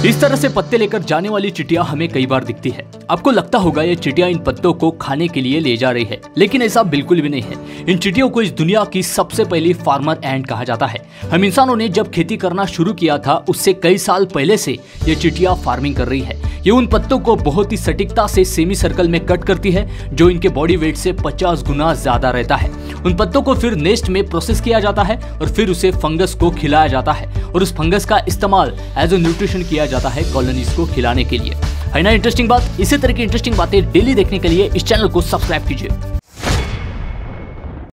इस तरह से पत्ते लेकर जाने वाली चिटिया हमें कई बार दिखती है। आपको लगता होगा ये चिटिया इन पत्तों को खाने के लिए ले जा रही है, लेकिन ऐसा बिल्कुल भी नहीं है। इन चिटियों को इस दुनिया की सबसे पहली फार्मर एंट कहा जाता है। हम इंसानों ने जब खेती करना शुरू किया था उससे कई साल पहले से ये चिटिया फार्मिंग कर रही है। ये उन पत्तों को बहुत ही सटीकता से सेमी सर्कल में कट करती है जो इनके बॉडी वेट से 50 गुना ज्यादा रहता है। उन पत्तों को फिर नेस्ट में प्रोसेस किया जाता है और फिर उसे फंगस को खिलाया जाता है और उस फंगस का इस्तेमाल एज ए न्यूट्रिशन किया जाता है कॉलोनीज को खिलाने के लिए। है ना इंटरेस्टिंग बात? इसी तरह की इंटरेस्टिंग बातें डेली देखने के लिए इस चैनल को सब्सक्राइब कीजिए।